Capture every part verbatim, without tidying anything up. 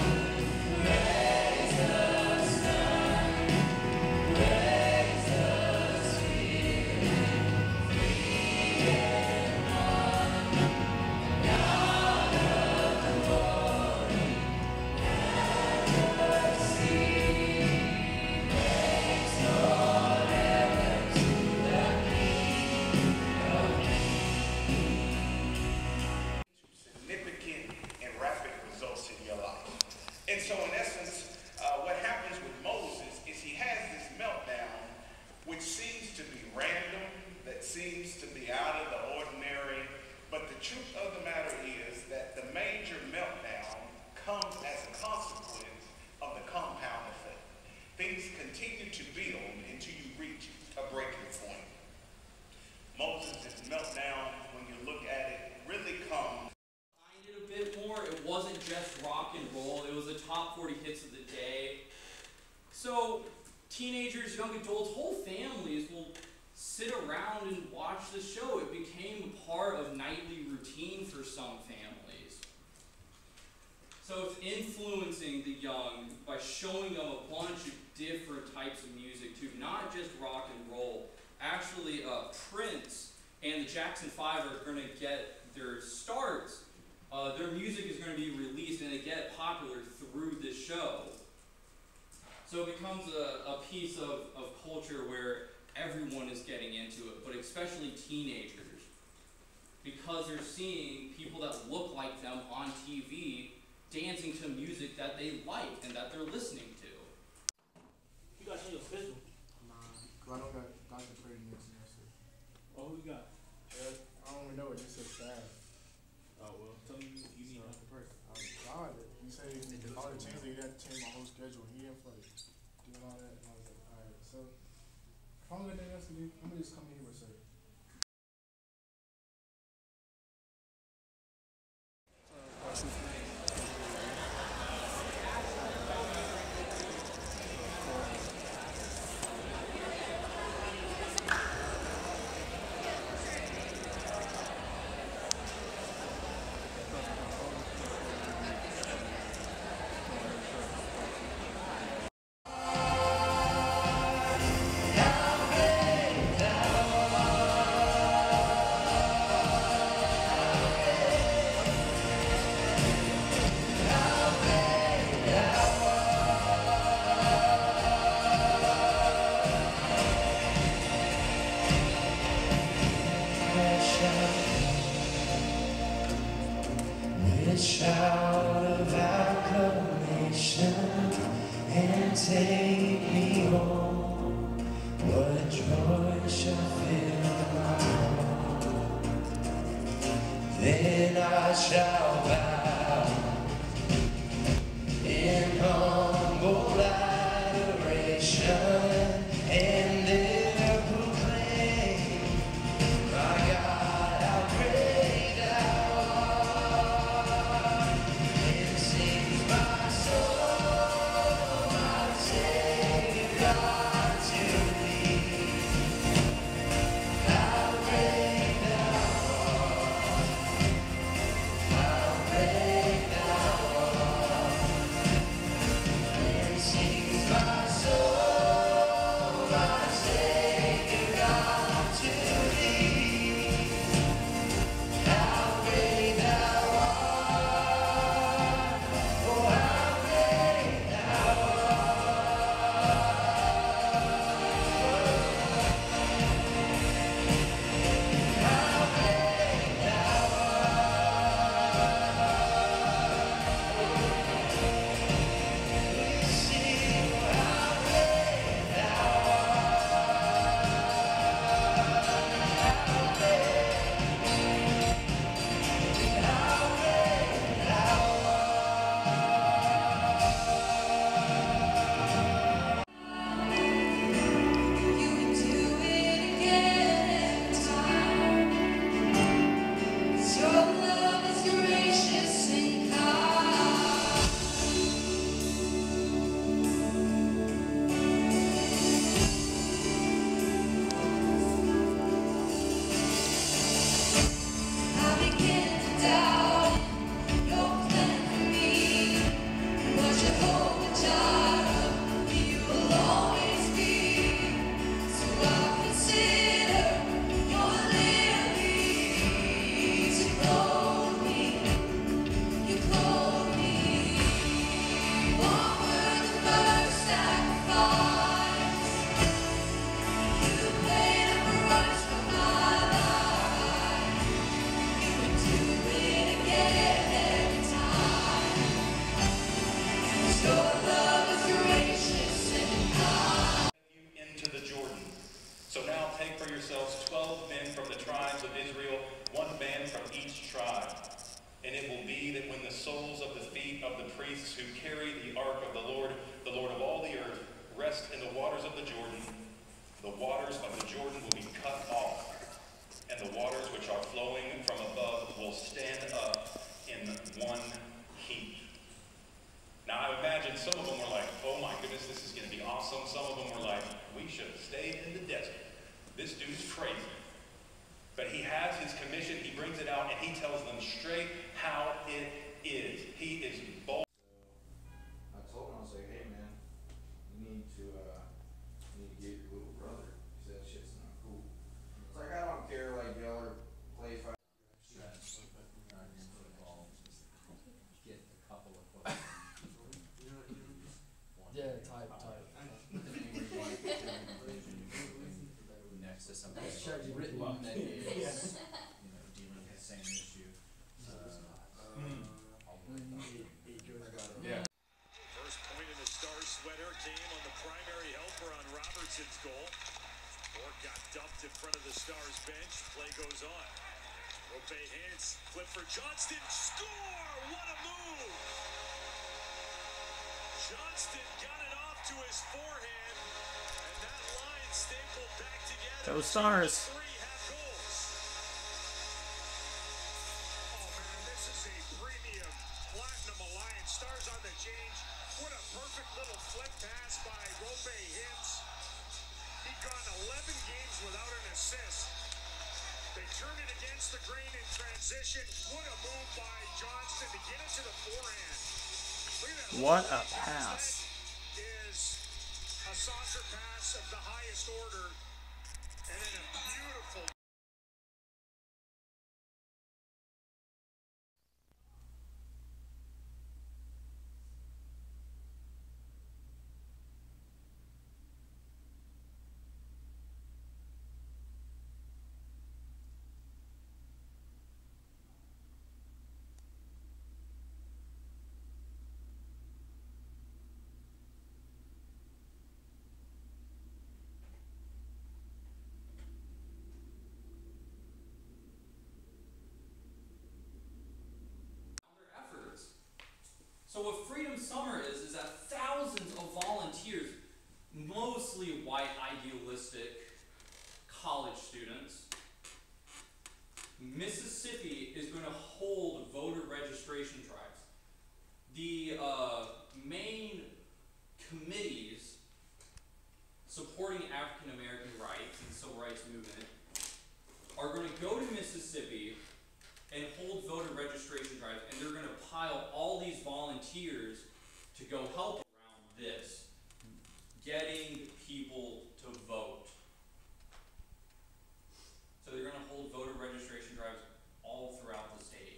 And so in essence, uh, what happens with Moses is he has this meltdown which seems to be random, that seems to be out of the ordinary, but the truth of the matter is that the major meltdown comes as a consequence of the compound effect. Things continue to build until you reach a breaking point. Moses' meltdown, when you look at it, really comes A bit more. It wasn't just rock and roll, it was the top forty hits of the day. So teenagers, young adults, whole families will sit around and watch the show. It became a part of nightly routine for some families. So it's influencing the young by showing them a bunch of different types of music too, not just rock and roll. Actually, uh, Prince and the Jackson Five are going to get their starts. Uh, their music is going to be released and they get popular through this show. So it becomes a, a piece of, of culture where everyone is getting into it, but especially teenagers. Because they're seeing people that look like them on T V dancing to music that they like and that they're listening to. You got your schedule? Nah, cause I don't got Doctor Brady next semester. Oh, who you got? Yeah, I don't even know. It just says sad. Oh, well, tell me you, you need Doctor Perk. I was God. He said all the changes, he had to change my whole schedule. He didn't like doing all that, and I was like, all right. So if I'm gonna do yesterday, I'm gonna just come in here with say. Shout of acclamation and take me home. What joy shall fill my heart? Then I shall bow in humble adoration and there proclaim, my God, how great thou art. And sings my soul, my Savior God to thee. How great thou art, how priests who carry the ark of the Lord, the Lord of all the earth, rest in the waters of the Jordan. The waters of the Jordan will be cut off, and the waters which are flowing from above will stand up in one heap. Now I imagine some of them were like, oh my goodness, this is going to be awesome. Some of them were like, we should have stayed in the desert. This dude's crazy. But he has his commission, he brings it out, and he tells them straight how it is. He is bold. I told him, I was like, hey man, you need to, uh, you need to get your little brother. He said, that shit's not cool. It's like, I don't care, like, y'all are play fight. Get a couple of books. Yeah, type, type. Next to something written that is, you know, dealing with the same issue. Uh, Yeah. First point in the star sweater came on the primary helper on Robertson's goal. Bork got dumped in front of the Stars bench. Play goes on. Rope hands, flip for Johnston. Score! What a move! Johnston got it off to his forehand, and that line stapled back together. Go Stars! Three half goals. Oh man, this is a premium platinum alliance. Stars on the change. What a perfect little flip pass by Rope Hintz. He'd gone eleven games without an assist. They turn it against the grain in transition. What a move by Johnston to get it to the forehand. Look at that. What a pass. That is a saucer pass of the highest order. And then a beautiful. So what Freedom Summer is, is that thousands of volunteers, mostly white idealistic college students, Mississippi is going to hold voter registration drives. The uh, main committees supporting African American rights and civil rights movement are going to go to Mississippi and hold voter registration drives, and they're going to pile all these volunteers to go help around this, getting people to vote. So they're going to hold voter registration drives all throughout the state.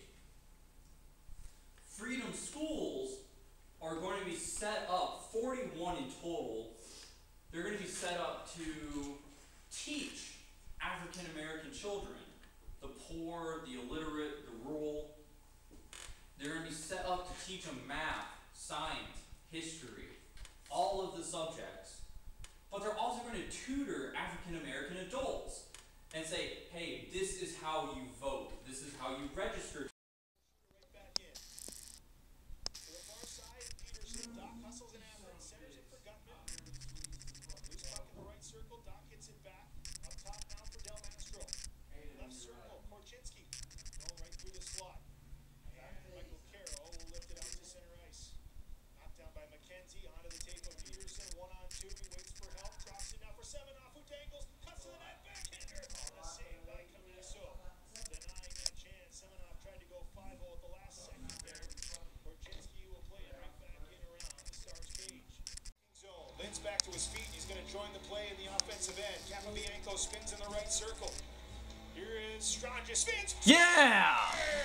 Freedom schools are going to be set up, forty-one in total, they're going to be set up to teach African American children, the poor, the illiterate, the rural. They're going to be set up to teach them math, science, history, all of the subjects. But they're also going to tutor African American adults and say, hey, this is how you vote. This is how you register. Right back in. To the far side, Peterson, Doc hustles and Allen, centers it for Gutman. Loose puck in the right circle, Doc hits it back. Up top now for Del Mastro. Left circle, Korchinski. Going right through the slot. Michael Carroll will lift it out to center ice. Knocked down by McKenzie, onto the tape of Peterson. One on two, he waits for help. Drops it now for Semenoff, who dangles. Cuts to the net, backhander. A save by Camiso. Denying that chance. Semenoff tried to go five oh at the last second there. Korchinski will play it right back in around the Stars cage. Zone. Lynn's back to his feet. He's going to join the play in the offensive end. Capobianco spins in the right circle. Here is Stranja spins. Yeah!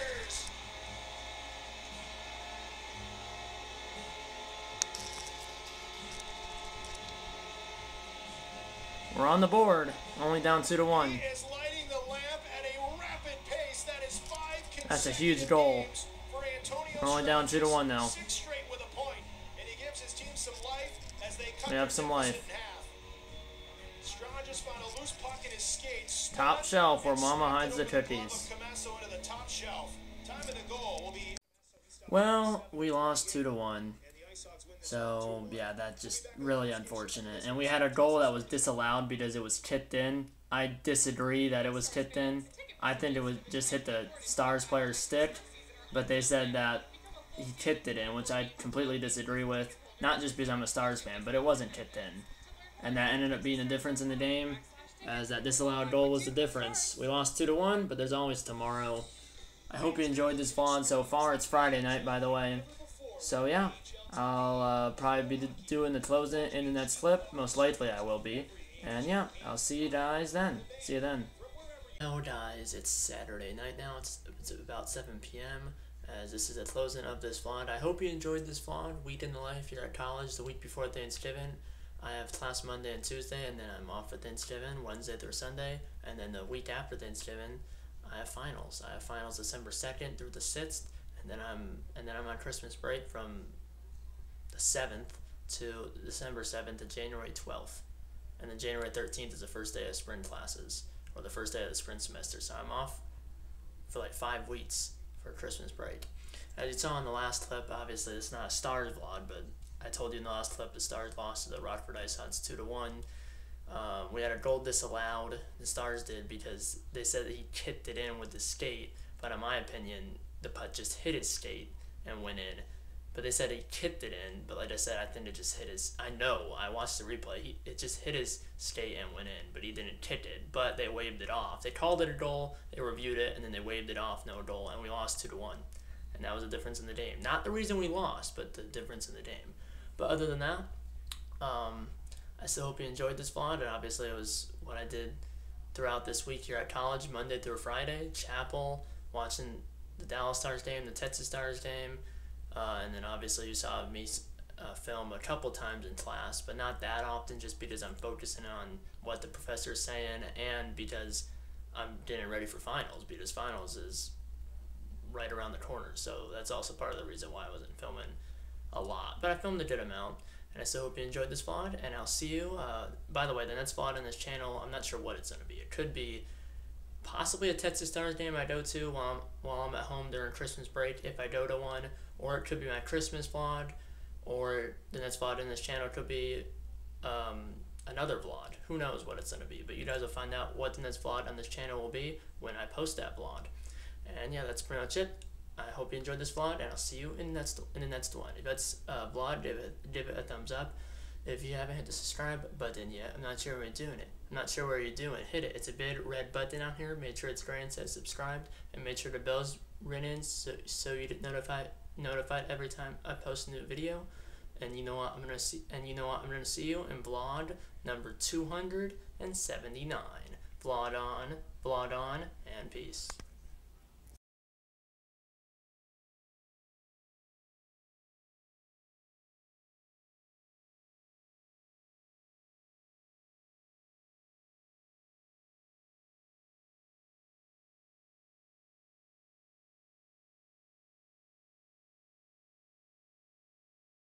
We're on the board. Only down two to one. He is lighting the lamp at a rapid pace. That is five That's a huge goal. games for Antonio We're only down two to one now. Six straight with a point, and he gives his team some life as they cut We have their some deficit life. in half. Strangis found a loose puck in his skates. Top shelf where and Mama slapped hides it the over glove cookies. of Camasso into the top shelf. Time of the goal will be. He Well, we lost two to one. So yeah, that's just really unfortunate. And we had a goal that was disallowed because it was tipped in. I disagree that it was tipped in. I think it was just hit the Stars player's stick, but they said that he tipped it in, which I completely disagree with. Not just because I'm a Stars fan, but it wasn't tipped in. And that ended up being the difference in the game, as that disallowed goal was the difference. We lost two to one, but there's always tomorrow. I hope you enjoyed this vlog so far. It's Friday night, by the way. So yeah, I'll uh, probably be doing the closing internet slip. Most likely I will be. And yeah, I'll see you guys then. See you then. Now guys, it's Saturday night now. It's, it's about seven p m as this is the closing of this vlog. I hope you enjoyed this vlog. Week in the life here at college, the week before Thanksgiving. I have class Monday and Tuesday, and then I'm off for Thanksgiving, Wednesday through Sunday. And then the week after Thanksgiving, I have finals. I have finals December second through the sixth, and then I'm and then I'm on Christmas break from the seventh to December seventh to January twelfth. And then January thirteenth is the first day of spring classes, or the first day of the spring semester. So I'm off for like five weeks for Christmas break. As you saw in the last clip, obviously it's not a Stars vlog, but I told you in the last clip the Stars lost to the Rockford Ice Hounds two to one. Um, we had a goal disallowed. The Stars did because they said that he kicked it in with the skate, but in my opinion, the putt just hit his skate and went in. But they said he kicked it in, but like I said, I think it just hit his. I know. I watched the replay. He, it just hit his skate and went in, but he didn't kick it. But they waved it off. They called it a goal. They reviewed it, and then they waved it off. No goal, and we lost two to one. And that was the difference in the game. Not the reason we lost, but the difference in the game. But other than that, um, I still hope you enjoyed this vlog, and obviously it was what I did throughout this week here at college, Monday through Friday, chapel, watching the Dallas Stars game, the Texas Stars game, uh, and then obviously you saw me uh, film a couple times in class, but not that often, just because I'm focusing on what the professor is saying, and because I'm getting ready for finals, because finals is right around the corner, so that's also part of the reason why I wasn't filming a lot, but I filmed a good amount. And I still hope you enjoyed this vlog, and I'll see you. Uh, by the way, the next vlog on this channel, I'm not sure what it's going to be. It could be possibly a Texas Stars game I go to while I'm, while I'm at home during Christmas break, if I go to one, or it could be my Christmas vlog, or the next vlog in this channel could be um, another vlog. Who knows what it's going to be, but you guys will find out what the next vlog on this channel will be when I post that vlog. And yeah, that's pretty much it. I hope you enjoyed this vlog, and I'll see you in the next in the next one. If that's a vlog, give it give it a thumbs up. If you haven't hit the subscribe button yet, I'm not sure where you're doing it. I'm not sure where you're doing. Hit it. It's a big red button out here. Make sure it's gray and says subscribed, and make sure the bell's ringing so so you get notified notified every time I post a new video. And you know what? I'm gonna see. And you know what? I'm gonna see you in vlog number two hundred seventy-nine. Vlog on, vlog on, and peace.